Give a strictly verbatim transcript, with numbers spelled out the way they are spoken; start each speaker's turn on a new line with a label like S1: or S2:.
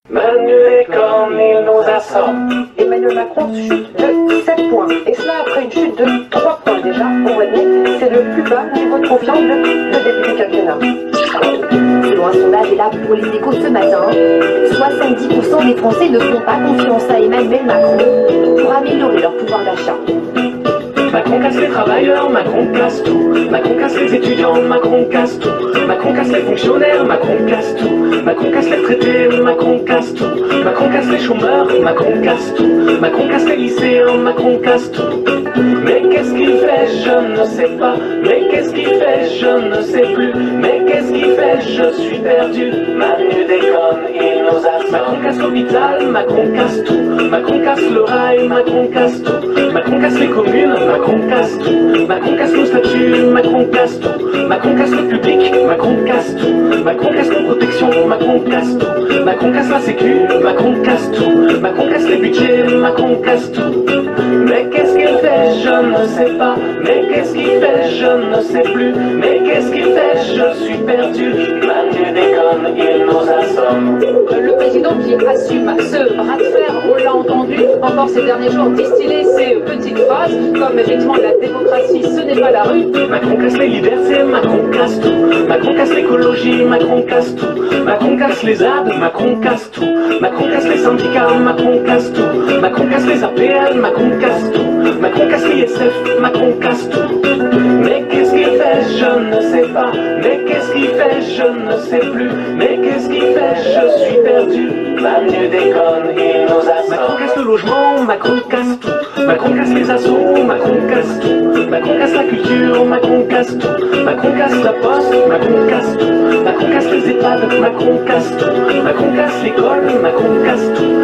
S1: Manu déconne, il nous assomme.
S2: Emmanuel Macron chute de sept points. Et cela après une chute de trois points déjà. On va dire c'est le plus bas niveau de confiance depuis le début du quinquennat.
S3: Selon un sondage là pour les Échos ce matin, soixante-dix pour cent des Français ne font pas confiance à Emmanuel Macron pour améliorer leur pouvoir d'achat.
S1: Macron casse les travailleurs, Macron casse tout. Macron casse les étudiants, Macron casse tout. Macron casse les fonctionnaires, Macron casse tout. Macron casse les retraités, Macron casse tout. Macron casse les chômeurs, Macron casse tout. Macron casse les lycéens, Macron casse tout. Mais qu'est-ce qu'il fait, je ne sais pas. Mais qu'est-ce qu'il fait, je ne sais plus. Mais qu'est-ce qu'il fait, je suis perdu. Manu déconne, il nous a. Macron casse l'hôpital, Macron casse tout. Macron casse le rail, Macron casse tout. Macron casse les communes, Macron casse tout. Macron casse nos statuts, Macron casse tout. Macron casse le public, Macron casse tout. Macron casse nos protections, Macron casse tout. Macron casse la sécu, Macron casse tout. Macron casse les budgets, Macron casse tout. Mais qu'est-ce qu'il fait, je ne sais pas. Mais qu'est-ce qu'il fait, je ne sais plus. Mais qu'est-ce qu'il fait, je suis perdu. Manu déconne, il nous assomme.
S4: Le président qui assume ce bras de fer, on l'a entendu encore ces derniers jours distiller ces petites phrases comme effectivement la démocratie ce n'est pas la rue.
S1: Macron casse les libertés, Macron casse tout. Macron casse l'écologie, Macron casse tout. Macron casse les A D, Macron casse tout. Macron casse les syndicats, Macron casse tout. Macron casse les A P L, Macron casse tout. Macron casse l'I S F, Macron casse tout. Mais qu'est-ce qu'il fait, je ne sais pas. Mais qu'est-ce qu'il fait, je ne sais plus. Mais qu'est-ce qu'il fait, je suis perdu. Manu déconne, il nous assomme. Macron casse le logement, Macron casse tout. Macron casse les assos, Macron casse tout. Macron casse la culture, Macron casse tout. Macron casse la poste, Macron casse tout. Macron casse les EHPAD, Macron casse tout. Macron casse l'école, Macron casse tout.